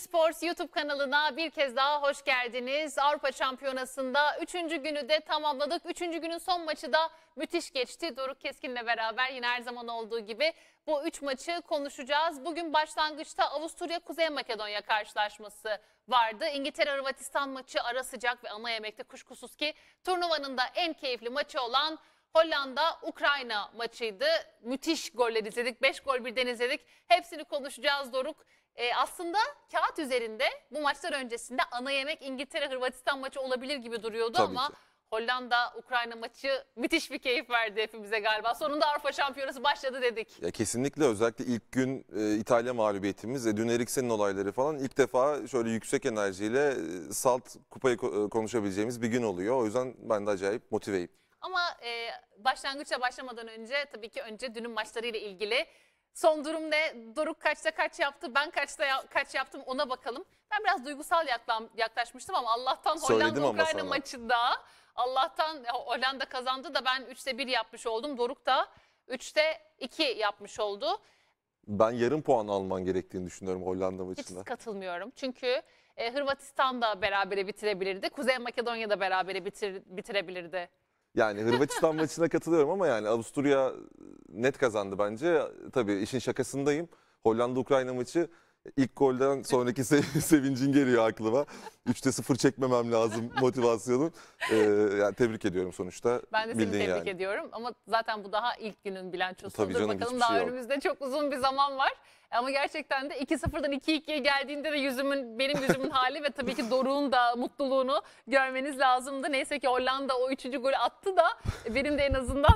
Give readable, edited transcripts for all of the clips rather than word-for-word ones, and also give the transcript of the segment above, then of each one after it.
Sports YouTube kanalına bir kez daha hoş geldiniz. Avrupa Şampiyonası'nda 3. günü de tamamladık. 3. günün son maçı da müthiş geçti. Doruk Keskin'le beraber yine her zaman olduğu gibi bu 3 maçı konuşacağız. Bugün başlangıçta Avusturya-Kuzey Makedonya karşılaşması vardı. İngiltere-Hırvatistan maçı ara sıcak ve ana yemekte, kuşkusuz ki turnuvanın da en keyifli maçı olan Hollanda-Ukrayna maçıydı. Müthiş goller izledik. 5 gol birden izledik. Hepsini konuşacağız Doruk. Aslında kağıt üzerinde bu maçlar öncesinde ana yemek İngiltere-Hırvatistan maçı olabilir gibi duruyordu. Tabii ama ki. Hollanda-Ukrayna maçı müthiş bir keyif verdi hepimize galiba. Sonunda Avrupa Şampiyonası başladı dedik. Ya kesinlikle, özellikle ilk gün İtalya mağlubiyetimiz, Dün Eriksen'in olayları falan, ilk defa şöyle yüksek enerjiyle salt kupayı konuşabileceğimiz bir gün oluyor. O yüzden ben de acayip motiveyim. Ama başlangıça başlamadan önce tabii ki önce dünün maçlarıyla ilgili son durum ne? Doruk kaçta kaç yaptı? Ben kaçta kaç yaptım? Ona bakalım. Ben biraz duygusal yaklaşmıştım ama Allah'tan Hollanda-Ukrayna maçında Allah'tan Hollanda kazandı da ben 3'te 1 yapmış oldum. Doruk da 3'te 2 yapmış oldu. Ben yarım puan alman gerektiğini düşünüyorum Hollanda Hiç maçında. katılmıyorum. Çünkü Hırvatistan da berabere bitirebilirdi. Kuzey Makedonya da berabere bitirebilirdi. Yani Hırvatistan maçına katılıyorum ama yani Avusturya net kazandı bence. Tabii işin şakasındayım. Hollanda-Ukrayna maçı, ilk golden sonraki sevincin geliyor aklıma. 3'te 0 çekmemem lazım motivasyonum. Yani tebrik ediyorum sonuçta. Ben de seni tebrik ediyorum ama zaten bu daha ilk günün bilançosudur. Bakalım daha önümüzde çok uzun bir zaman var. Ama gerçekten de 2-0'dan 2-2'ye geldiğinde de benim yüzümün hali ve tabii ki Doruk'un da mutluluğunu görmeniz lazımdı. Neyse ki Hollanda o 3. golü attı da benim de en azından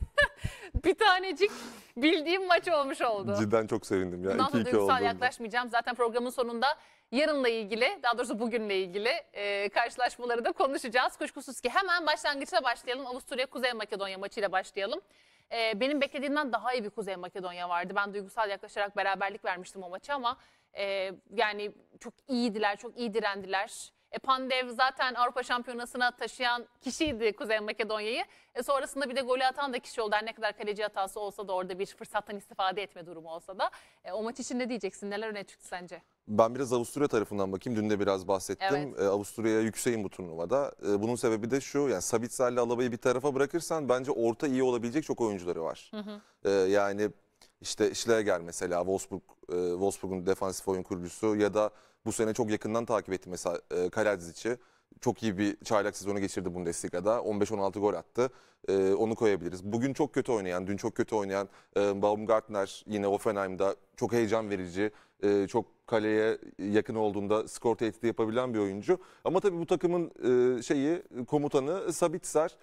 bir tanecik bildiğim maç olmuş oldu. Cidden çok sevindim ya. Bundan sonra duygusal yaklaşmayacağım. Zaten programın sonunda yarınla ilgili, daha doğrusu bugünle ilgili karşılaşmaları da konuşacağız. Kuşkusuz ki hemen başlangıçla başlayalım. Avusturya-Kuzey Makedonya maçıyla başlayalım. Benim beklediğimden daha iyi bir Kuzey Makedonya vardı. Ben duygusal yaklaşarak beraberlik vermiştim o maçı ama yani çok iyiydiler, çok iyi direndiler. Pandev zaten Avrupa Şampiyonası'na taşıyan kişiydi Kuzey Makedonya'yı. Sonrasında bir de golü atan da kişi oldu. Her ne kadar kaleci hatası olsa da, orada bir fırsattan istifade etme durumu olsa da. O maç için ne diyeceksin? Neler öne çıktı sence? Ben biraz Avusturya tarafından bakayım. Dün de biraz bahsettim. Evet. Avusturya'ya yükseğim bu turnuvada. Bunun sebebi de şu. Yani Sabitzer'le Alaba'yı bir tarafa bırakırsan bence orta iyi olabilecek çok oyuncuları var. Yani işte Schläger mesela, Wolfsburg'un defansif oyun kurucusu, ya da bu sene çok yakından takip ettim mesela Kaladzic'i. Çok iyi bir çaylak sezonu geçirdi Bundesliga'da. 15-16 gol attı. Onu koyabiliriz. Bugün çok kötü oynayan, dün çok kötü oynayan Baumgartner yine Hoffenheim'da çok heyecan verici, çok kaleye yakın olduğunda skor tehdidi yapabilen bir oyuncu. Ama tabii bu takımın komutanı Sabitzer.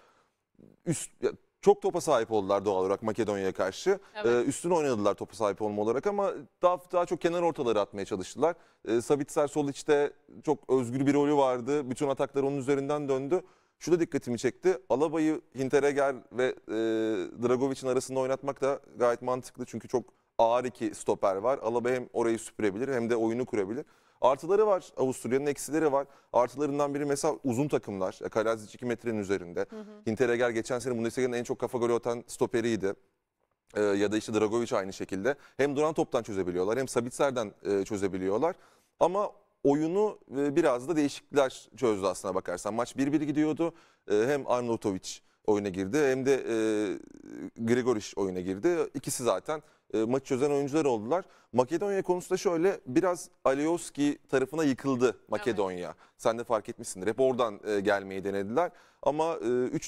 Çok topa sahip oldular doğal olarak Makedonya'ya karşı. Evet. Üstüne oynadılar topa sahip olma olarak ama daha çok kenar ortaları atmaya çalıştılar. Sabitzer sol içte çok özgür bir rolü vardı. Bütün ataklar onun üzerinden döndü. Şu da dikkatimi çekti. Alaba'yı Hinteregger ve Dragovic'in arasında oynatmak da gayet mantıklı. Çünkü çok ağır iki stoper var. Alaba hem orayı süpürebilir hem de oyunu kurabilir. Artıları var. Avusturya'nın eksileri var. Artılarından biri mesela uzun takımlar. Kaladzic 2 metrenin üzerinde. Hinteregger geçen sene Bundesliga'nın en çok kafa golü atan stoperiydi. Ya da işte Dragovic aynı şekilde. Hem duran toptan çözebiliyorlar hem Sabitzer'den çözebiliyorlar. Ama oyunu biraz da değişiklikler çözdü aslına bakarsan. Maç 1-1 gidiyordu. Hem Arnautovic oyuna girdi hem de Grigoric oyuna girdi. İkisi zaten maçı çözen oyuncular oldular. Makedonya konusunda şöyle, biraz Alioski tarafına yıkıldı Makedonya. Evet. Sen de fark etmişsindir. Hep oradan gelmeyi denediler. Ama 3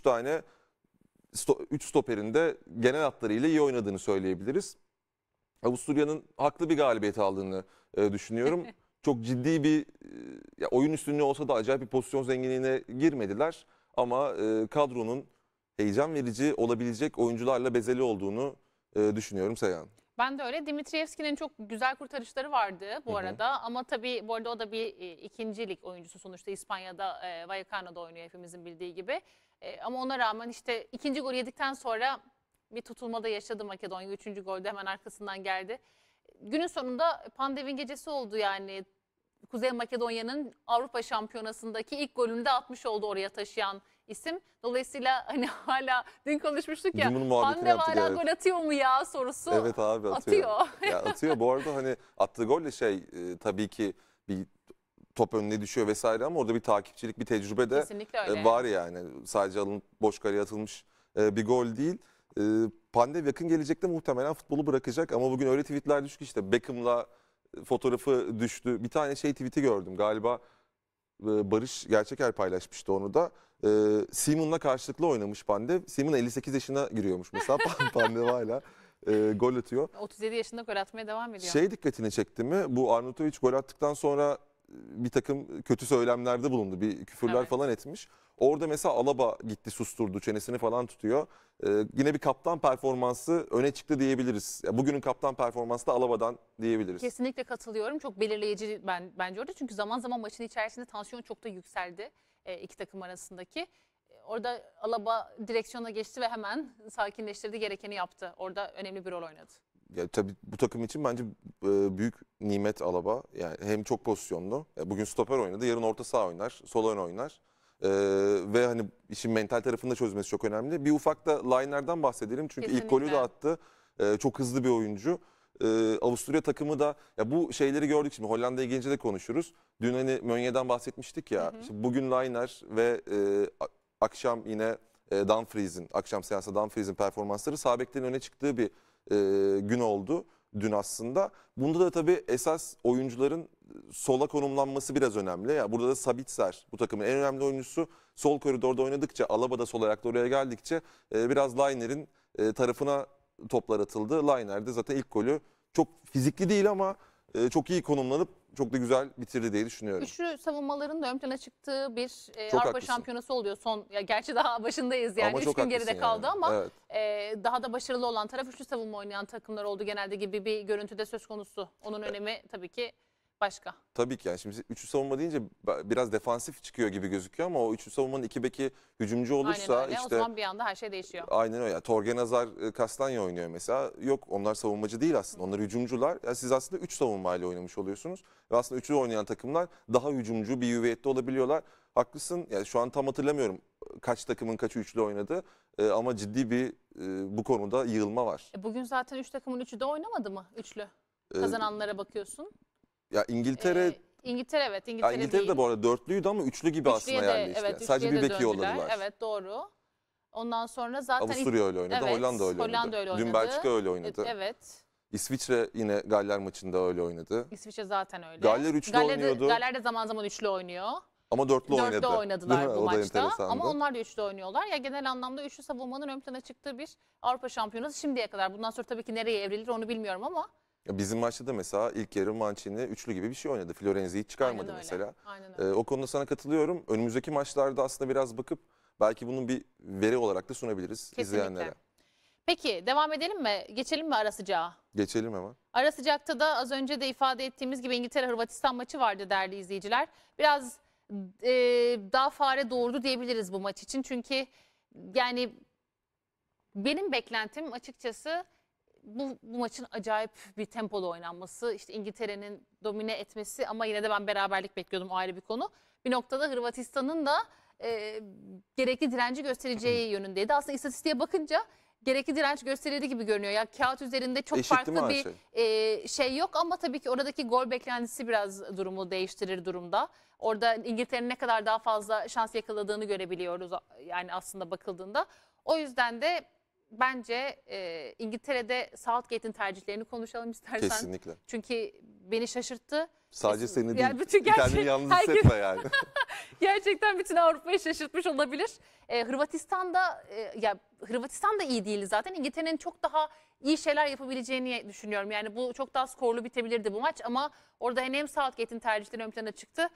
stoperin de genel hatlarıyla iyi oynadığını söyleyebiliriz. Avusturya'nın haklı bir galibiyet aldığını düşünüyorum. Çok ciddi bir oyun üstünlüğü olsa da acayip bir pozisyon zenginliğine girmediler. Ama kadronun heyecan verici olabilecek oyuncularla bezeli olduğunu düşünüyorum Seyhan. Ben de öyle. Dimitrievski'nin çok güzel kurtarışları vardı bu arada. Ama tabii bu arada o da bir ikinci lig oyuncusu sonuçta. İspanya'da, Vallecano'da oynuyor hepimizin bildiği gibi. Ama ona rağmen işte ikinci golü yedikten sonra bir tutulmada yaşadı Makedonya. 3. golde hemen arkasından geldi. Günün sonunda Pandev'in gecesi oldu yani. Kuzey Makedonya'nın Avrupa Şampiyonası'ndaki ilk golünü de atmış oldu, oraya taşıyan isim. Dolayısıyla hani hala dün konuşmuştuk ya, Pandev hala gol atıyor mu ya sorusu. Evet abi, atıyor. Ya atıyor. Bu arada hani attığı gol de tabii ki bir top önüne düşüyor vesaire ama orada bir takipçilik, bir tecrübe de Kesinlikle öyle. var yani. Sadece alınıp boş kaleye atılmış bir gol değil. Pandev yakın gelecekte muhtemelen futbolu bırakacak ama bugün öyle tweetler düştü ki işte Beckham'la fotoğrafı düştü. Bir tane tweet'i gördüm galiba, Barış Gerçeker paylaşmıştı onu da. Seaman'la karşılıklı oynamış Pandev. Seaman 58 yaşına giriyormuş mesela. Pandev hala gol atıyor. 37 yaşında gol atmaya devam ediyor. Dikkatini çekti mi? Bu Arnautovic gol attıktan sonra bir takım kötü söylemlerde bulundu. Bir küfürler Evet. falan etmiş. Orada mesela Alaba gitti, susturdu, çenesini falan tutuyor. Yine bir kaptan performansı öne çıktı diyebiliriz. Bugünün kaptan performansı da Alaba'dan diyebiliriz. Kesinlikle katılıyorum. Çok belirleyici bence orada. Çünkü zaman zaman maçın içerisinde tansiyon çok da yükseldi iki takım arasındaki. Orada Alaba direksiyona geçti ve hemen sakinleştirdi, gerekeni yaptı. Orada önemli bir rol oynadı. Ya tabii bu takım için bence büyük nimet Alaba. Yani hem çok pozisyonlu. Bugün stoper oynadı, yarın orta saha oynar, sol ön oynar. Ve hani işin mental tarafını da çözmesi çok önemli. Bir ufak da Lainer'den bahsedelim çünkü ilk golü de Kesinlikle. attı. Çok hızlı bir oyuncu. Avusturya takımı da ya bu şeyleri gördük, şimdi Hollanda'ya gelince de konuşuruz. Dün hani Meunier'den bahsetmiştik ya. İşte bugün Lainer ve akşam yine Dumfries'in, akşam seansı Dumfries'in performansları sağ beklerin öne çıktığı bir gün oldu dün aslında. Bunda da tabii esas oyuncuların sola konumlanması biraz önemli. Ya burada da Sabitzer bu takımın en önemli oyuncusu. Sol koridorda oynadıkça, Alaba da sol ayakta oraya geldikçe biraz Lainer'in tarafına toplar atıldı. Lainer de zaten ilk golü çok fizikli değil ama çok iyi konumlanıp çok da güzel bitirdi diye düşünüyorum. Üçlü savunmaların da ön plana çıktığı bir Çok Avrupa haklısın. Şampiyonası oluyor. Gerçi daha başındayız yani. Ama 3 çok gün geride haklısın kaldı yani. ama Evet. daha da başarılı olan taraf üçlü savunma oynayan takımlar oldu genelde gibi bir görüntüde söz konusu. Onun önemi tabii ki başka. Tabii ki yani şimdi üçlü savunma deyince biraz defansif çıkıyor gibi gözüküyor ama o üçlü savunmanın iki beki hücumcu olursa Aynen öyle. O işte zaman bir anda her şey değişiyor. aynen öyle. Yani Torgen Hazar, Kastanya oynuyor mesela. Yok, onlar savunmacı değil aslında. Onlar hücumcular. Yani siz aslında 3 savunmayla oynamış oluyorsunuz. Ve aslında üçlü oynayan takımlar daha hücumcu bir hüviyette olabiliyorlar. Haklısın. Yani şu an tam hatırlamıyorum kaç takımın kaçı üçlü oynadı. Ama ciddi bir bu konuda yığılma var. Bugün zaten 3 takımın üçü de oynamadı mı? Üçlü. E, Kazananlara bakıyorsun. Ya İngiltere İngiltere evet. ya İngiltere İngiltere değil. de bu arada dörtlüydü ama üçlü gibi aslında Üçlüye de, yerleşti. evet, Sadece üçlüye bir de beki döndüler. yolladılar. Evet doğru. Ondan sonra zaten Avusturya öyle oynadı, evet, Hollanda öyle oynadı. Hollanda öyle Dün oynadı. Belçika öyle oynadı. Evet. İsviçre yine Galler maçında öyle oynadı. İsviçre zaten öyle. Galler üçlü oynuyordu. Galler de zaman zaman üçlü oynuyor. Ama dörtlü oynadı. Dörtlü Değil oynadılar mi? bu O da maçta. enteresandı. Ama onlar da üçlü oynuyorlar. Ya genel anlamda üçlü savunmanın ön plana çıktığı bir Avrupa Şampiyonası şimdiye kadar. Bundan sonra tabii ki nereye evrilir onu bilmiyorum ama. Ya bizim maçta da mesela ilk yarı Mancini üçlü gibi bir şey oynadı. Florenzi'yi çıkarmadı Aynen öyle. mesela. Aynen öyle. O konuda sana katılıyorum. Önümüzdeki maçlarda aslında biraz bakıp belki bunun bir veri olarak da sunabiliriz Kesinlikle. izleyenlere. Peki devam edelim mi? Geçelim mi ara sıcağa? Geçelim hemen. Ara sıcakta da az önce de ifade ettiğimiz gibi İngiltere-Hırvatistan maçı vardı değerli izleyiciler. Biraz daha fare doğurdu diyebiliriz bu maç için. Çünkü yani benim beklentim açıkçası bu maçın acayip bir tempolu oynanması. İşte İngiltere'nin domine etmesi ama yine de ben beraberlik bekliyordum, o ayrı bir konu. Bir noktada Hırvatistan'ın da gerekli direnci göstereceği yönündeydi. Aslında istatistiğe bakınca gerekli direnç gösterildiği gibi görünüyor. Ya kağıt üzerinde çok Eşitti mi farklı her bir şey yok ama tabii ki oradaki gol beklentisi biraz durumu değiştirir durumda. Orada İngiltere'nin ne kadar daha fazla şans yakaladığını görebiliyoruz yani aslında bakıldığında. O yüzden de bence İngiltere'de Southgate'in tercihlerini konuşalım istersen. Kesinlikle. Çünkü beni şaşırttı. Sadece seni değil. Yani bütün Kendini yalnız herkes- hissetme yani. Gerçekten bütün Avrupa'yı şaşırtmış olabilir. Hırvatistan da iyi değil zaten. İngiltere'nin çok daha iyi şeyler yapabileceğini düşünüyorum. Yani bu çok daha skorlu bitebilirdi bu maç ama orada hem Southgate'in tercihleri ön plana çıktı.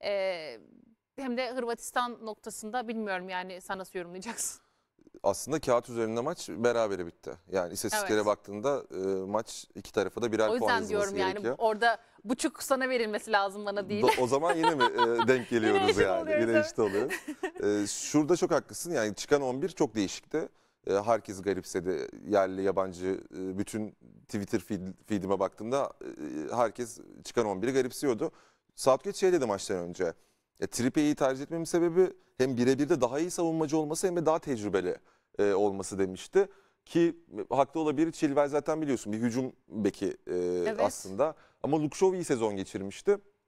Hem de Hırvatistan noktasında bilmiyorum yani sen nasıl yorumlayacaksın? Aslında kağıt üzerinde maç berabere bitti. Yani istatistiklere Evet. baktığında maç iki tarafa da birer O puan yüzden yazılması diyorum yani gerekiyor. orada buçuk sana verilmesi lazım bana değil. O zaman yine mi denk geliyoruz eşit yani? oluyoruz, Yine evet. eşit oluyoruz. Şurada çok haklısın. Yani çıkan 11 çok değişikti. Herkes garipsedi. Yerli, yabancı, bütün Twitter feedime baktığımda herkes çıkan 11'i garipsiyordu. Southgate şey dedi maçtan önce. Trippier'i tercih etmemin sebebi hem birebir de daha iyi savunmacı olması hem de daha tecrübeli olması demişti. Ki haklı olabilir. Chilwell zaten biliyorsun bir hücum beki Evet. aslında. Ama Luke Shaw iyi sezon geçirmişti.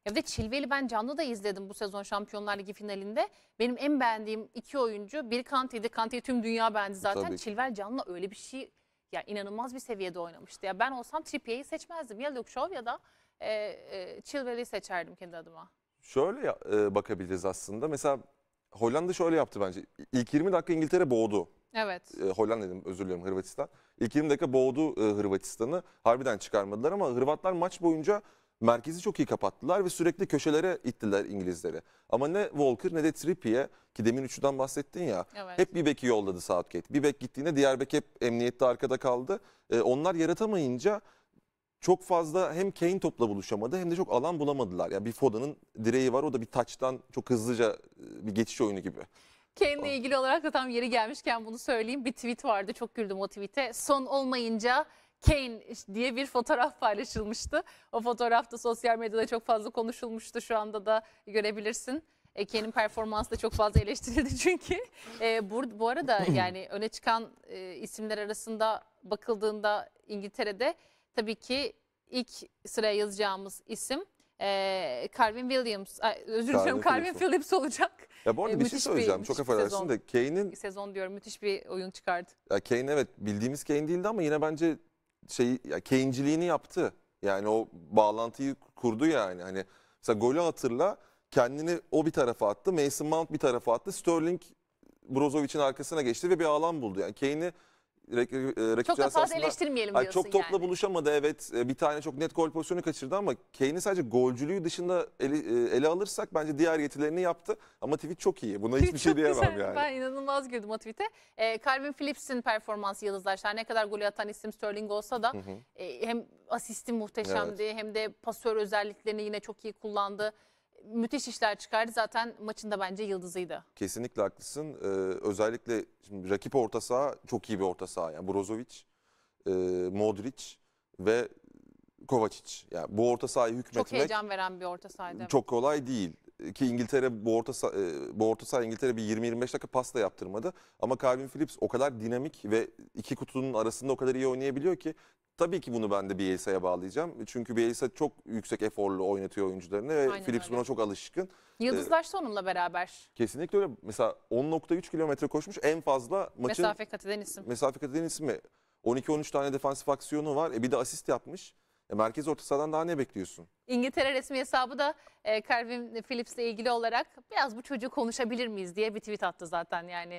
Ya bir de Chilwell'i ben canlı da izledim bu sezon Şampiyonlar Ligi finalinde. Benim en beğendiğim iki oyuncu, biri Kante'ydi. Kante'yi tüm dünya beğendi zaten. Tabii ki. Chilwell canlı öyle bir şey, ya inanılmaz bir seviyede oynamıştı. Ya ben olsam Trippier'i seçmezdim. Ya Luke Shaw ya da Chilwell'i seçerdim kendi adıma. Şöyle bakabiliriz aslında. Mesela Hollanda şöyle yaptı bence. İlk 20 dakika İngiltere boğdu. Evet. Hollanda dedim, özür dilerim, Hırvatistan. İlk 20 dakika boğdu Hırvatistan'ı. Harbiden çıkarmadılar ama Hırvatlar maç boyunca merkezi çok iyi kapattılar ve sürekli köşelere ittiler İngilizleri. Ama ne Walker ne de Trippier, ki demin üçüden bahsettin ya, Evet. hep bir beki yolladı Southgate. Bir bek gittiğinde diğer bek hep emniyette arkada kaldı. Onlar yaratamayınca çok fazla hem Kane topla buluşamadı hem de çok alan bulamadılar. Yani bir Foden'ın direği var, o da bir taçtan çok hızlıca bir geçiş oyunu gibi. Kane'le ilgili olarak da tam yeri gelmişken bunu söyleyeyim. Bir tweet vardı, çok güldüm o tweete. Son olmayınca Kane diye bir fotoğraf paylaşılmıştı. O fotoğraf da sosyal medyada çok fazla konuşulmuştu. Şu anda da görebilirsin. Kane'in performansı da çok fazla eleştirildi çünkü. Bu arada yani öne çıkan isimler arasında bakıldığında İngiltere'de tabii ki ilk sıraya yazacağımız isim Calvin Williams. Özür diliyorum, Calvin Phillips olacak. Ya bu arada bir şey Müthiş söyleyeceğim. Çok affedersin de Kane'in... Sezon diyorum, müthiş bir oyun çıkardı. Ya Kane, evet, bildiğimiz Kane değildi ama yine bence Kane'ciliğini yaptı. Yani o bağlantıyı kurdu yani. Hani mesela golü hatırla, kendini o bir tarafa attı. Mason Mount bir tarafa attı. Sterling Brozovic'in arkasına geçti ve bir alan buldu. Yani Kane'i rakip Çok da fazla aslında, eleştirmeyelim diyorsun çok topla yani. buluşamadı, evet. Bir tane çok net gol pozisyonu kaçırdı ama Kane'i sadece golcülüğü dışında ele alırsak bence diğer yetilerini yaptı. Ama tweet çok iyi. Buna hiçbir şey Çok diyemem güzel. yani. Ben inanılmaz güldüm o tweet'e. Calvin Phillips'in performansı yıldızlaştı. Ne kadar golü atan isim Sterling olsa da hem asisti muhteşemdi hem de pasör özelliklerini yine çok iyi kullandı. Müthiş işler çıkardı. Zaten maçın da bence yıldızıydı. Kesinlikle haklısın. Özellikle şimdi rakip orta saha çok iyi bir orta saha. Yani Brozovic, Modric ve Kovacic. Yani bu orta sahayı Çok hükmetmek heyecan veren bir orta sahaydı. çok kolay değil. Ki İngiltere bu orta saha İngiltere bir 20-25 dakika pas da yaptırmadı. Ama Calvin Phillips o kadar dinamik ve iki kutunun arasında o kadar iyi oynayabiliyor ki tabii ki bunu ben de Bielsa'ya bağlayacağım. Çünkü Bielsa çok yüksek eforlu oynatıyor oyuncularını ve Aynen Phillips öyle. buna çok alışkın. Yıldızlaştı onunla beraber. Kesinlikle öyle. Mesela 10,3 kilometre koşmuş, en fazla maçın Mesafe kat eden isim. mesafe kat eden ismi. 12-13 tane defansif aksiyonu var. Bir de asist yapmış. Merkez orta sahadan daha ne bekliyorsun? İngiltere resmi hesabı da Calvin Phillips'le ilgili olarak biraz bu çocuğu konuşabilir miyiz diye bir tweet attı zaten. Yani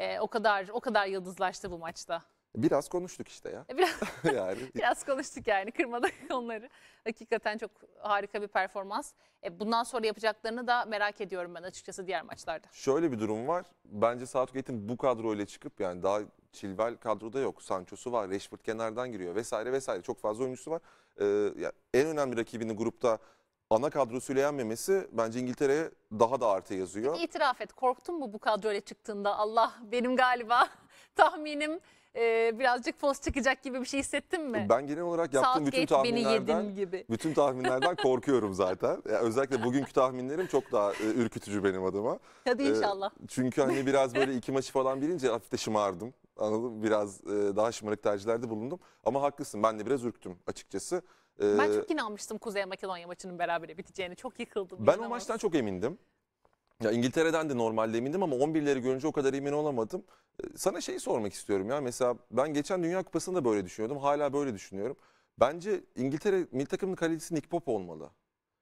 o kadar yıldızlaştı bu maçta. Biraz konuştuk işte ya. Biraz Yani biraz konuştuk yani, kırmadık onları. Hakikaten çok harika bir performans. Bundan sonra yapacaklarını da merak ediyorum ben açıkçası diğer maçlarda. şöyle bir durum var. Bence Southgate'in bu kadroyla çıkıp, yani daha Chilwell kadroda yok. Sancho'su var, Rashford kenardan giriyor vesaire vesaire. Çok fazla oyuncusu var. Ya en önemli rakibini grupta ana kadrosuyla yenmemesi bence İngiltere'ye daha da artı yazıyor. İtiraf et, korktun mu bu kadroyla çıktığında? Allah, benim galiba tahminim birazcık fos çıkacak gibi bir şey hissettin mi? Ben genel olarak yaptığım Southgate beni yedin gibi. bütün tahminlerden korkuyorum zaten. Yani özellikle bugünkü tahminlerim çok daha ürkütücü benim adıma. Hadi inşallah. Çünkü hani biraz böyle iki maçı falan bilince hafif de şımardım. Anladın mı? Biraz daha şımarık tercihlerde bulundum. Ama haklısın, ben de biraz ürktüm açıkçası. Ben çok inanmıştım Kuzey Makedonya maçının berabere biteceğine. Çok yıkıldım. Ben inanamazsın. o maçtan çok emindim. Ya İngiltere'den de normalde emindim ama 11'leri görünce o kadar emin olamadım. Sana şeyi sormak istiyorum ya. Mesela ben geçen Dünya Kupası'nda böyle düşünüyordum. Hala böyle düşünüyorum. Bence İngiltere milli takımının kalecisi Nick Pope olmalı.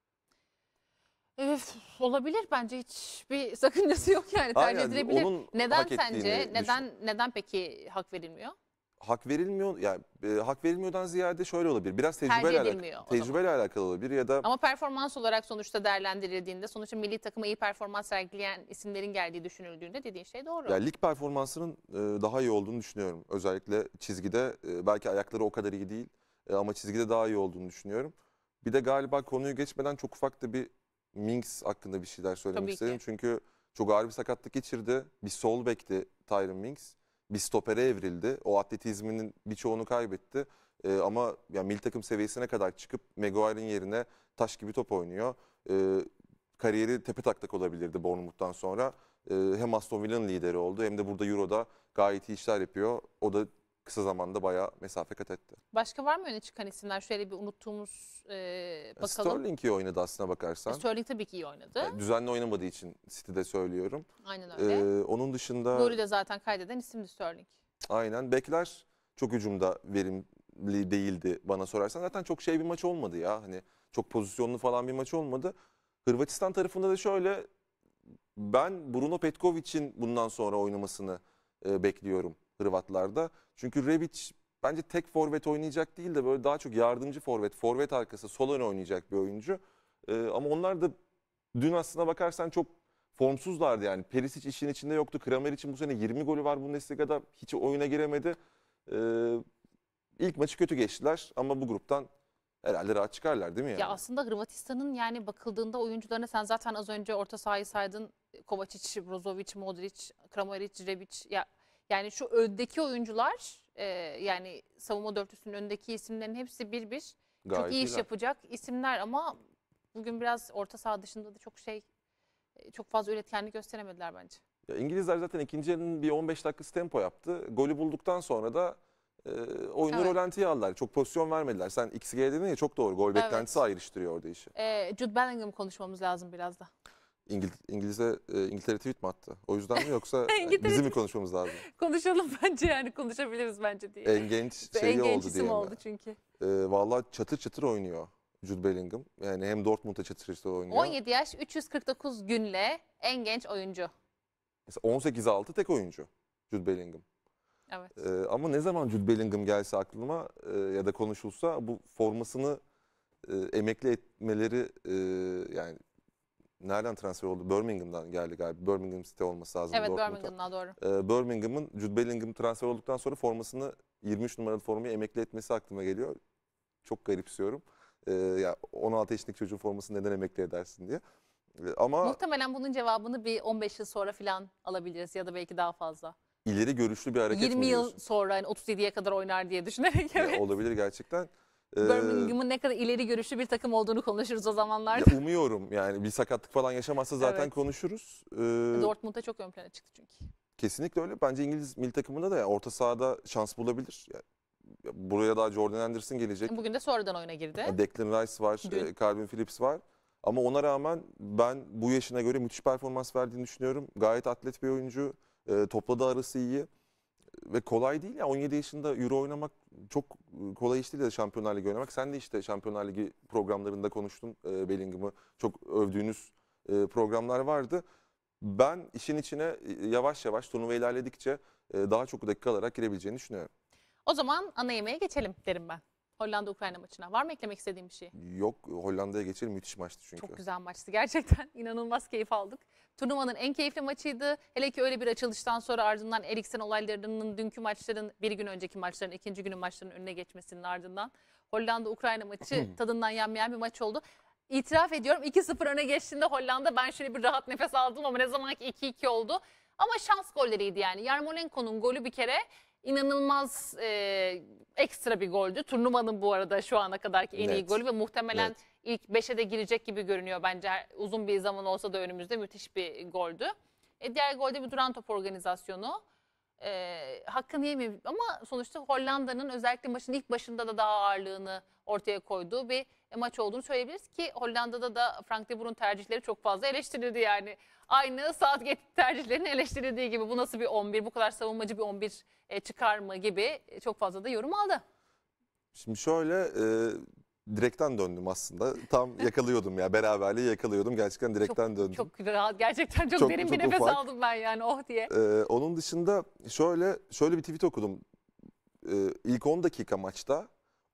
Olabilir, bence hiçbir sakıncası yok yani, tercih Aynen, edilebilir. onun Neden hak sence? ettiğini Neden peki hak verilmiyor? Hak verilmiyor, yani hak verilmiyordan ziyade şöyle olabilir. Biraz Tercih edilmiyor o zaman. tecrübeyle alakalı olabilir ya da Ama performans olarak sonuçta değerlendirildiğinde, sonuçta milli takıma iyi performans sergileyen isimlerin geldiği düşünüldüğünde dediğin şey doğru. ya lig performansının daha iyi olduğunu düşünüyorum. Özellikle çizgide, belki ayakları o kadar iyi değil ama çizgide daha iyi olduğunu düşünüyorum. Bir de galiba konuyu geçmeden çok ufak da bir Mings hakkında bir şeyler söylemek Tabii isterim. ki. Çünkü çok ağır bir sakatlık geçirdi. Bir sol bekti Tyrone Mings. Bir stopere evrildi. O atletizminin birçoğunu kaybetti. Ama yani milli takım seviyesine kadar çıkıp Maguire'ın yerine taş gibi top oynuyor. Kariyeri tepetaklak olabilirdi Bournemouth'tan sonra. Hem Aston Villa'nın lideri oldu hem de burada Euro'da gayet iyi işler yapıyor. O da kısa zamanda bayağı mesafe kat etti. Başka var mı öne çıkan isimler? Şöyle bir unuttuğumuz bakalım. Sterling iyi oynadı aslına bakarsan. Sterling tabii ki iyi oynadı. Yani düzenli oynamadığı için City'de söylüyorum. Aynen öyle. Onun dışında Golü de zaten kaydeden isimdi Sterling. aynen bekler çok hücumda verimli değildi bana sorarsan. Zaten çok bir maç olmadı ya. Hani çok pozisyonlu falan bir maç olmadı. Hırvatistan tarafında da şöyle, ben Bruno Petkovic'in bundan sonra oynamasını bekliyorum Hırvatlarda. Çünkü Rebic bence tek forvet oynayacak değil de böyle daha çok yardımcı forvet, forvet arkası, sol ön oynayacak bir oyuncu. Ama onlar da dün aslına bakarsan çok formsuzlardı yani. Perisic işin içinde yoktu. Krameric'in bu sene 20 golü var Bundesliga'da. Hiç oyuna giremedi. İlk maçı kötü geçtiler ama bu gruptan herhalde rahat çıkarlar değil mi yani? Ya aslında Hırvatistan'ın yani bakıldığında oyuncularına sen zaten az önce orta sahayı saydın. Kovacic, Brozovic, Modric, Kramaric, Rebic. Yani şu öndeki oyuncular yani savunma dörtlüsünün öndeki isimlerin hepsi bir. Çok Gayet iyi iş iyiler. yapacak isimler ama bugün biraz orta saha dışında da çok fazla üretkenlik gösteremediler bence. Ya İngilizler zaten ikinci yarının bir 15 dakikası tempo yaptı. Golü bulduktan sonra da oyunu Evet. rolantiye aldılar. Çok pozisyon vermediler. Sen XG dedin ya, çok doğru. Gol Evet. beklentisi ayrıştırıyor orada işi. Jude Bellingham konuşmamız lazım biraz da. İngiltere tweet mi attı? O yüzden mi yoksa İngiltere bizim mi konuşmamız lazım? Konuşalım bence yani konuşabiliriz bence diye. En genç En şeyi genç oldu isim diye mi? oldu çünkü. Vallahi çatır çatır oynuyor Jude Bellingham. Yani hem Dortmund'da çatır çatır oynuyor. 17 yaş 349 günle en genç oyuncu. Mesela 18-6 tek oyuncu Jude Bellingham. Evet. Ama ne zaman Jude Bellingham gelse aklıma ya da konuşulsa bu formasını emekli etmeleri yani nereden transfer oldu? Birmingham'dan geldi galiba. Birmingham City olması lazım. Evet Dortmund'a. Birmingham'dan doğru. Birmingham'ın Jude Bellingham transfer olduktan sonra formasını 23 numaralı formayı emekli etmesi aklıma geliyor. Çok garipsiyorum. Ya 16 yaşındaki çocuğun formasını neden emekli edersin diye. Ama Muhtemelen bunun cevabını bir 15 yıl sonra falan alabiliriz ya da belki daha fazla. ileri görüşlü bir hareket 20 mi yıl diyorsun? sonra hani 37'ye kadar oynar diye düşünerek Ya evet. olabilir gerçekten. Birmingham'ın ne kadar ileri görüşlü bir takım olduğunu konuşuruz o Ya zamanlarda. umuyorum yani bir sakatlık falan yaşamazsa zaten Evet. konuşuruz. Dortmund'da çok ön plana çıktı çünkü. Kesinlikle öyle. Bence İngiliz milli takımında da yani orta sahada şans bulabilir. Yani buraya daha Jordan Anderson gelecek. Bugün de sonradan oyuna girdi. Declan Rice var, Dün. Calvin Phillips var. Ama ona rağmen ben bu yaşına göre müthiş performans verdiğini düşünüyorum. Gayet atlet bir oyuncu. Topladığı arası iyi. Ve kolay değil ya. 17 yaşında Euro oynamak çok kolay iş değil de Şampiyonlar Ligi oynamak. Sen de işte Şampiyonlar Ligi programlarında konuştun Bellingham'ı. Çok övdüğünüz programlar vardı. Ben işin içine yavaş yavaş turnuva ilerledikçe daha çok dakika alarak girebileceğini düşünüyorum. O zaman ana yemeğe geçelim derim ben. Hollanda-Ukrayna maçına. Var mı eklemek istediğim bir şey? Yok, Hollanda'ya geçelim, müthiş maçtı çünkü. Çok güzel maçtı gerçekten. İnanılmaz keyif aldık. Turnuvanın en keyifli maçıydı. Hele ki öyle bir açılıştan sonra ardından Eriksen olaylarının dünkü maçların, bir gün önceki maçların, ikinci günün maçlarının önüne geçmesinin ardından Hollanda-Ukrayna maçı tadından yenmeyen bir maç oldu. İtiraf ediyorum 2-0 öne geçtiğinde Hollanda ben şöyle bir rahat nefes aldım ama ne zamanki 2-2 oldu. Ama şans golleriydi yani. Yarmolenko'nun golü bir kere inanılmaz ekstra bir goldü. Turnuvanın bu arada şu ana kadarki en iyi Net. golü ve muhtemelen Net. ilk 5'e de girecek gibi görünüyor bence. Uzun bir zaman olsa da önümüzde müthiş bir goldü. Diğer golde bir duran top organizasyonu. Hakkını yemeyeyim ama sonuçta Hollanda'nın özellikle maçın ilk başında da daha ağırlığını ortaya koyduğu bir maç olduğunu söyleyebiliriz ki Hollanda'da da Frank de Boer'un tercihleri çok fazla eleştirildi yani. Aynı Southgate tercihlerinin eleştirildiği gibi bu nasıl bir 11, bu kadar savunmacı bir 11 çıkar mı gibi çok fazla da yorum aldı. Şimdi şöyle direkten döndüm aslında. Tam yakalıyordum ya, beraberliği yakalıyordum. Gerçekten direkten döndüm. Çok rahat, gerçekten çok Çok- derin çok bir nefes ufak. aldım ben yani oh diye. Onun dışında şöyle bir tweet okudum. İlk 10 dakika maçta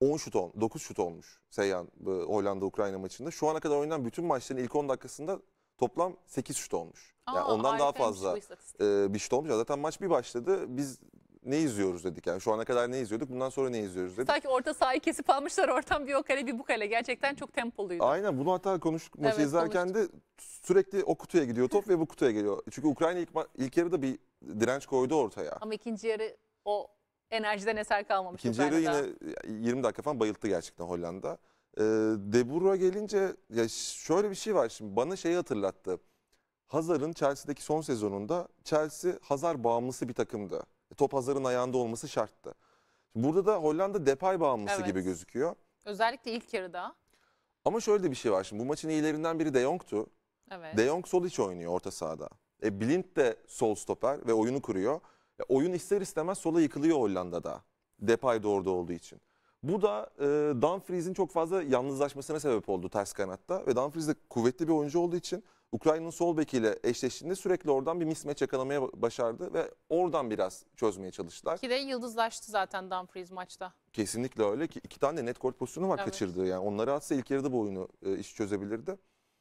9 şut olmuş Seyhan Hollanda-Ukrayna maçında. Şu ana kadar oynanan bütün maçların ilk 10 dakikasında toplam 8 şut olmuş. Yani ondan daha Harikaymış fazla bu istatistik. bir şut olmuş. Zaten maç bir başladı. Biz ne izliyoruz dedik yani. Şu ana kadar ne izliyorduk, bundan sonra ne izliyoruz dedik. Sanki orta sahayı kesip almışlar oradan bir o kale bir bu kale. Gerçekten çok tempoluydu. Aynen, bunu hatta konuştuk maçı Evet, izlerken de sürekli o kutuya gidiyor top ve bu kutuya geliyor. Çünkü Ukrayna ilk yarıda bir direnç koydu ortaya. Ama ikinci yarı o enerjiden eser kalmamış. İkinci yarı Ukrayna'da. yine 20 dakika falan bayılttı gerçekten Hollanda. De Boer'a gelince ya şöyle bir şey var, şimdi bana şeyi hatırlattı. Hazard'ın Chelsea'deki son sezonunda Chelsea Hazard bağımlısı bir takımdı. Top Hazard'ın ayağında olması şarttı. Burada da Hollanda Depay bağımlısı Evet. gibi gözüküyor. Özellikle ilk yarıda. Ama şöyle de bir şey var şimdi. Bu maçın iyilerinden biri De Jong'tu. Evet. De Jong sol iç oynuyor orta sahada. Blind de sol stoper ve oyunu kuruyor. Oyun ister istemez sola yıkılıyor Hollanda'da. Depay da orada olduğu için. Bu da Dumfries'in çok fazla yalnızlaşmasına sebep oldu ters kanatta. Ve Dumfries de kuvvetli bir oyuncu olduğu için Ukrayna'nın sol bekiyle eşleştiğinde sürekli oradan bir mismatch yakalamaya başardı. Ve oradan biraz çözmeye çalıştılar. Ki de yıldızlaştı zaten Dumfries maçta. Kesinlikle öyle ki 2 tane de net gol pozisyonu var Evet. kaçırdığı. Yani onları atsa ilk yarıda bu oyunu iş çözebilirdi.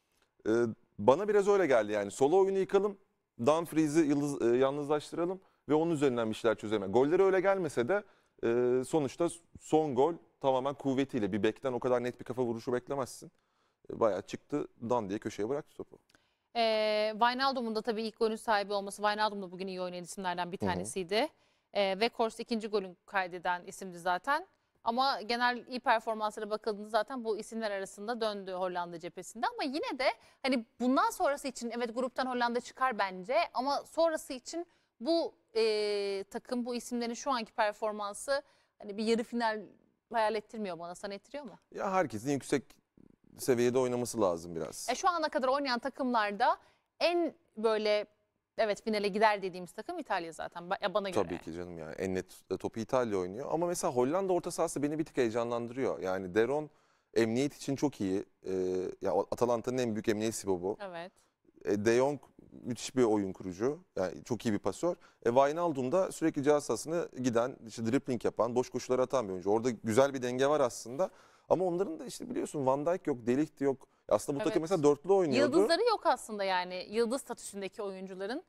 Bana biraz öyle geldi yani. Solo oyunu yıkalım, Dumfries'i yalnızlaştıralım ve onun üzerinden bir şeyler çözelim. Golleri öyle gelmese de sonuçta son gol tamamen kuvvetiyle. Bir bekten o kadar net bir kafa vuruşu beklemezsin. Bayağı çıktı, dan diye köşeye bıraktı topu. Wijnaldum'un da tabii ilk golün sahibi olması. Wijnaldum da bugün iyi oynayan isimlerden bir tanesiydi. Weghorst ikinci golün kaydeden isimdi zaten. Ama genel iyi performanslara bakıldığında zaten bu isimler arasında döndü Hollanda cephesinde. Ama yine de hani bundan sonrası için evet gruptan Hollanda çıkar bence. Ama sonrası için bu takım, bu isimlerin şu anki performansı hani bir yarı final hayal ettirmiyor bana. Sana ettiriyor mu? Ya herkesin yüksek seviyede oynaması lazım biraz. Şu ana kadar oynayan takımlarda en böyle evet finale gider dediğimiz takım İtalya zaten bana göre. Tabii ki canım yani en net topu İtalya oynuyor. Ama mesela Hollanda orta sahası beni bir tık heyecanlandırıyor. Yani Deron emniyet için çok iyi. Ya Atalanta'nın en büyük emniyet sibobu. Evet. De Jong müthiş bir oyun kurucu. Yani çok iyi bir pasör. Wijnaldum da sürekli ceza sahasına giden, işte dribbling yapan, boş koşular atan bir oyuncu. Orada güzel bir denge var aslında. Ama onların da işte biliyorsun Van Dijk yok, De Ligt yok. Aslında bu takım Evet. mesela dörtlü oynuyordu. Yıldızları yok aslında yani. Yıldız statüsündeki oyuncuların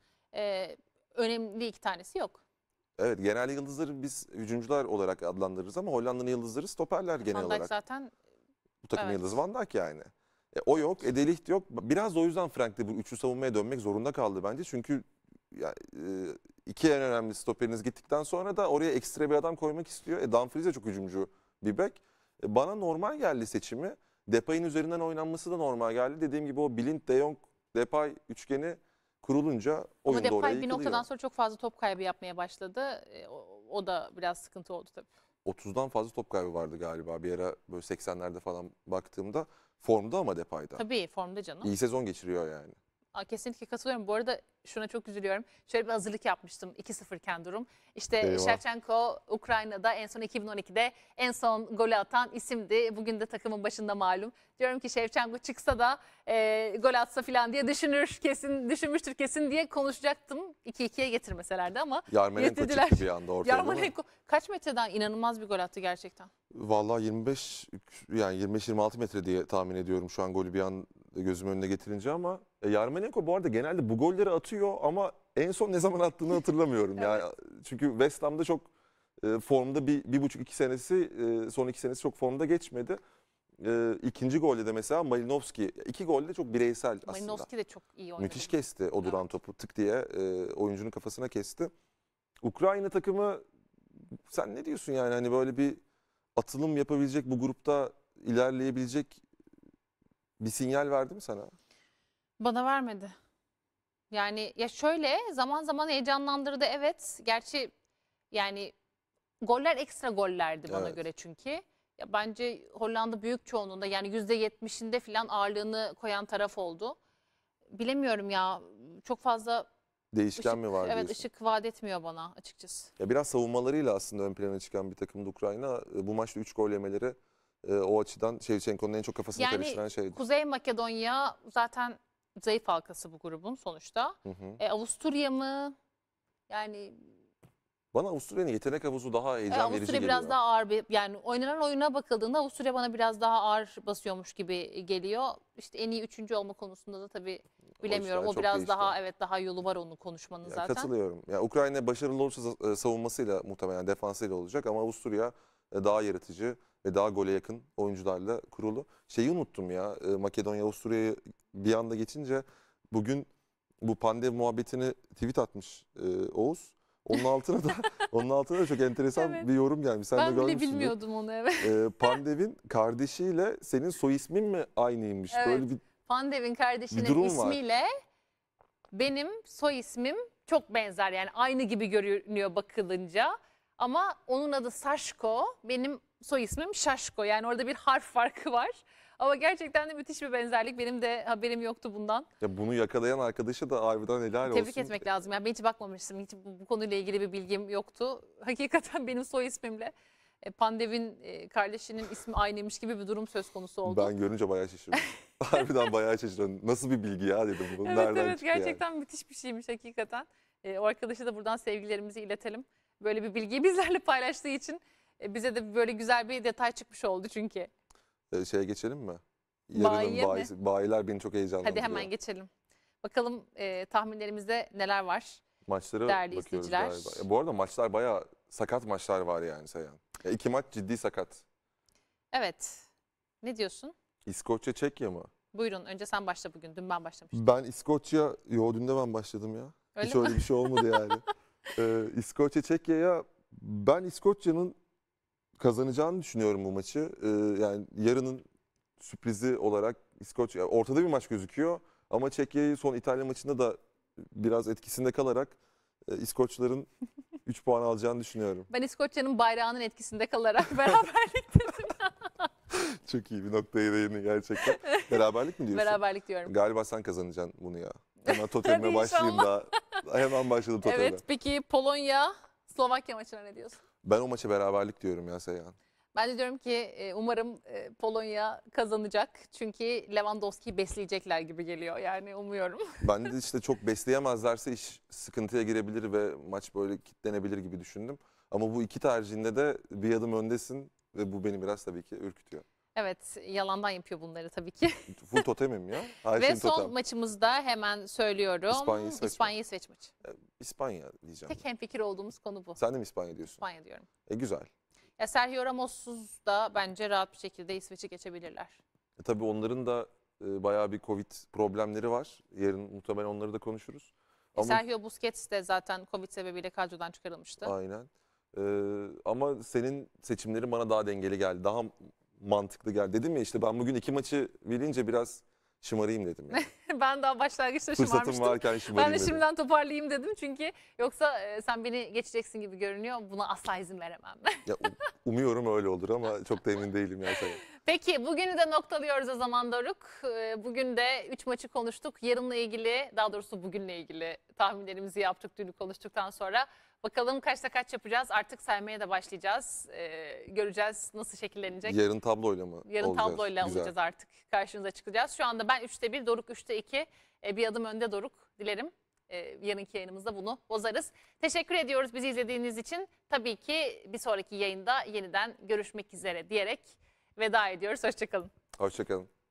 önemli iki tanesi yok. Evet, genel yıldızları biz hücumcular olarak adlandırırız ama Hollanda'nın yıldızları stoperler genel Van Dijk olarak. zaten Bu takımın evet. yıldızı Van Dijk yani. O yok, De Ligt yok. Biraz da o yüzden Frank de bu üçlü savunmaya dönmek zorunda kaldı bence. Çünkü ya, iki en önemli stoperiniz gittikten sonra da oraya ekstra bir adam koymak istiyor. Dumfries de çok hücumcu bir bek. Bana normal geldi seçimi. Depay'ın üzerinden oynanması da normal geldi. Dediğim gibi o Blind, De Jong, Depay üçgeni kurulunca ama oyun da oraya Depay bir yıkılıyor. noktadan sonra çok fazla top kaybı yapmaya başladı. O da biraz sıkıntı oldu tabii. 30'dan fazla top kaybı vardı galiba bir ara böyle 80'lerde falan baktığımda. Formda ama Depay'da. Tabii formda canım. İyi sezon geçiriyor yani. Kesinlikle katılıyorum. Bu arada şuna çok üzülüyorum. Şöyle bir hazırlık yapmıştım 2-0 iken durum. İşte Eyvah. Shevchenko Ukrayna'da en son 2012'de en son golü atan isimdi. Bugün de takımın başında malum. Diyorum ki Shevchenko çıksa da gol atsa falan diye düşünmüştür kesin diye konuşacaktım. 2-2'ye getirmeselerdi ama Yarmolenko getirdiler. çıktı bir anda ortaya değil mi? Yarmolenko kaç metreden inanılmaz bir gol attı gerçekten. Vallahi 25 yani 25-26 metre diye tahmin ediyorum şu an golü bir an gözümün önüne getirince ama Yarmolenko bu arada genelde bu golleri atıyor ama en son ne zaman attığını hatırlamıyorum. Yani çünkü West Ham'da çok formda bir buçuk iki senesi son 2 senesi çok formda geçmedi. İkinci golde de mesela Malinovski iki golde çok bireysel aslında. Malinovski de çok iyi oynadı. Müthiş kesti o duran topu tık diye oyuncunun kafasına kesti. Ukrayna takımı sen ne diyorsun yani hani böyle bir atılım yapabilecek bu grupta ilerleyebilecek bir sinyal verdi mi sana? Bana vermedi. Yani ya şöyle zaman zaman heyecanlandırdı evet. Gerçi yani goller ekstra gollerdi bana Evet. göre çünkü. Ya bence Hollanda büyük çoğunluğunda yani %70'inde falan ağırlığını koyan taraf oldu. Bilemiyorum ya çok fazla Değişken mi var evet diyorsun? ışık vaat etmiyor bana açıkçası. Ya biraz savunmalarıyla aslında ön plana çıkan bir takımdı Ukrayna. Bu maçta 3 gol yemeleri o açıdan Shevchenko'nun en çok kafasını karıştıran Yani şeydi. Kuzey Makedonya zaten zayıf halkası bu grubun sonuçta. Hı hı. Avusturya mı? Yani Bana Avusturya'nın yetenek havuzu daha heyecan verici Avusturya geliyor. biraz daha ağır yani oynanan oyuna bakıldığında Avusturya bana biraz daha ağır basıyormuş gibi geliyor. İşte en iyi üçüncü olma konusunda da tabii bilemiyorum. işler O çok biraz değişti. daha evet daha yolu var onun konuşmanın Ya zaten. katılıyorum. Ya Ukrayna başarılı olursa savunmasıyla muhtemelen defansıyla olacak ama Avusturya daha yaratıcı ve daha gole yakın oyuncularla kurulu. Şeyi unuttum ya Makedonya Avusturya'yı bir anda geçince bugün bu Pandev muhabbetini tweet atmış Oğuz. Onun altına da çok enteresan Evet. bir yorum gelmiş. Sen de Ben bile görmüşsündür. bilmiyordum onu evet. Pandev'in kardeşiyle senin soy ismin mi aynıymış? Evet. Böyle bir Pandev'in Bir kardeşinin durum var. ismiyle benim soy ismim çok benzer yani aynı gibi görünüyor bakılınca. Ama onun adı Saşko, benim soy ismim Şaşko. Yani orada bir harf farkı var. Ama gerçekten de müthiş bir benzerlik. Benim de haberim yoktu bundan. Ya bunu yakalayan arkadaşı da harbiden helal olsun. Tebrik etmek lazım. Yani ben hiç bakmamıştım. Hiç bu konuyla ilgili bir bilgim yoktu. Hakikaten benim soy ismimle Pandev'in kardeşinin ismi aynıymış gibi bir durum söz konusu oldu. Ben görünce bayağı şaşırdım. Harbiden bayağı şaşırdım. Nasıl bir bilgi ya dedim. Bu Evet nereden evet çıktı gerçekten müthiş bir şeymiş hakikaten. O arkadaşa da buradan sevgilerimizi iletelim. Böyle bir bilgiyi bizlerle paylaştığı için bize de böyle güzel bir detay çıkmış oldu çünkü. Şeye geçelim mi? Bayiye mi? Bayiler beni çok heyecanlandırıyor. Hadi hemen geçelim. Bakalım tahminlerimizde neler var? Maçlara Değerli bakıyoruz izleyiciler. galiba. Bu arada maçlar bayağı sakat maçlar var yani Seyhan. Ya 2 maç ciddi sakat. Evet. Ne diyorsun? İskoçya Çekya mı? Buyurun önce sen başla bugün. Dün ben başlamıştım. Ben İskoçya, dün de ben başladım ya. Öyle Hiç mi? öyle bir şey olmadı yani. İskoçya Çekya'ya ben İskoçya'nın kazanacağını düşünüyorum bu maçı. Yani yarının sürprizi olarak İskoçya ortada bir maç gözüküyor ama Çekya'yı son İtalya maçında da biraz etkisinde kalarak İskoçların 3 puan alacağını düşünüyorum. Ben İskoçya'nın bayrağının etkisinde kalarak beraberlik dedim. Çok iyi bir noktaya değindin gerçekten. Beraberlik mi diyorsun? Beraberlik diyorum. Galiba sen kazanacaksın bunu ya. Hemen Tottenham'e Hadi başlayayım inşallah. daha. Hemen başladım Tottenham'e. Evet peki Polonya, Slovakya maçına ne diyorsun? Ben o maça beraberlik diyorum ya Seyhan. Ben de diyorum ki umarım Polonya kazanacak. Çünkü Lewandowski'yi besleyecekler gibi geliyor. Yani umuyorum. Ben de işte çok besleyemezlerse iş sıkıntıya girebilir ve maç böyle kitlenebilir gibi düşündüm. Ama bu iki tercihinde de bir adım öndesin ve bu beni biraz tabii ki ürkütüyor. Evet yalandan yapıyor bunları tabii ki. Full totemim ya. Her Ve şeyim son totem. maçımızda hemen söylüyorum. İspanya-İsveç mi? İspanya-İsveç maçı. İspanya diyeceğim. Tek hemfikir olduğumuz konu bu. Sen de mi İspanya diyorsun? İspanya diyorum. Güzel. Ya Sergio Ramos'suz da bence rahat bir şekilde İsveç'i geçebilirler. Tabii onların da bayağı bir Covid problemleri var. Yarın muhtemelen onları da konuşuruz. Ama Sergio Busquets de zaten Covid sebebiyle kadrodan çıkarılmıştı. aynen. Ama senin seçimlerin bana daha dengeli geldi. Daha mantıklı geldi. Dedim ya işte ben bugün 2 maçı verince biraz şımarayım dedim ya. Ben daha başlangıçta Fırsatım şımarmıştım. varken Ben şımarayım de dedim. şimdiden toparlayayım dedim çünkü yoksa sen beni geçeceksin gibi görünüyor. Buna asla izin veremem. Ya, umuyorum öyle olur ama çok da emin değilim ya sana. Peki bugünü de noktalıyoruz o zaman Doruk. Bugün de 3 maçı konuştuk. Yarınla ilgili, daha doğrusu bugünle ilgili tahminlerimizi yaptık dünü konuştuktan sonra. Bakalım kaçta kaç yapacağız. Artık saymaya da başlayacağız. Göreceğiz nasıl şekillenecek. Yarın tabloyla mı Yarın olacağız? tabloyla Güzel. olacağız artık. Karşınıza çıkacağız. Şu anda ben 3'te 1, Doruk 3'te 2. Bir adım önde Doruk. Dilerim yarınki yayınımızda bunu bozarız. Teşekkür ediyoruz bizi izlediğiniz için. Tabii ki bir sonraki yayında yeniden görüşmek üzere diyerek veda ediyoruz. Hoşçakalın. Hoşçakalın.